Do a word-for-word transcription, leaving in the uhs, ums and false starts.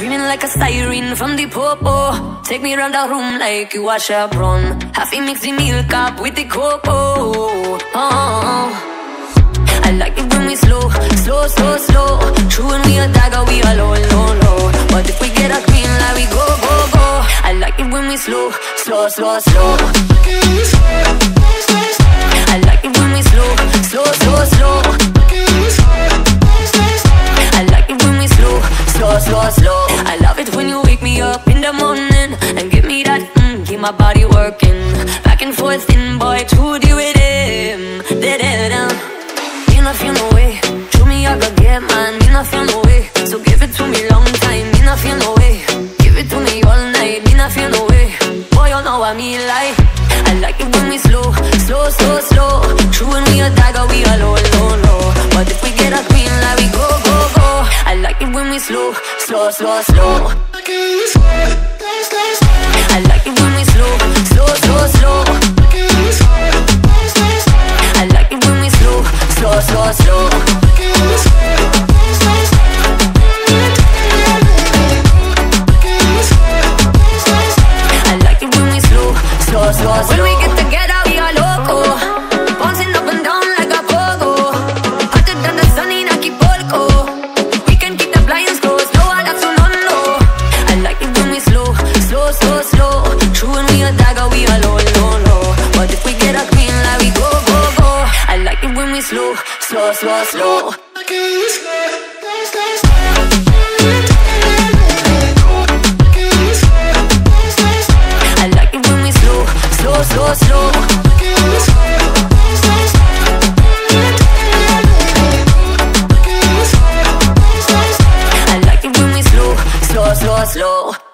screaming like a siren from the popo. Take me round the room like you wash a run. Have to mix the milk up with the cocoa. Oh. I like it when we slow, slow, slow, slow. True when we a dagger, we are low, low, low. But if we get a green light, we go, go, go. I like it when we slow, slow, slow, slow. I like it when we slow, slow, slow, slow. I like it when we slow, slow, slow, slow. I love it when you wake me up in the morning and give me that, mm, keep my body working. Back and forth in, boy, to the rhythm. Da-da-da. Me not feel no way, show me I could get mine. Me not feel no way, so give it to me long time. Me not feel no way, give it to me all night. Me not feel no way, boy you know what I mean like. I like it when we slow, slow, slow, slow. True when we a dagger, we are low, low, low. But if we get a green light, we go, go, go. I like it when we slow, slow, slow, slow. I like it when we slow, slow, slow, slow. I like it when we slow, slow, slow, slow. I like it when we slow, slow, slow, slow. When we get together, we are loco, bouncing up and down like a pogo. Hotter than the sun in Acapulco. We can keep the blinds closed, no one that's no, no. I like it when we slow, slow, slow, slow. True when we a dagger, we are low, low, low. But if we get a green light, we go, go, go. I like it when we slow, slow, slow, slow. I like it when we slow, slow, slow, slow. I like it when we slow, slow, slow, slow.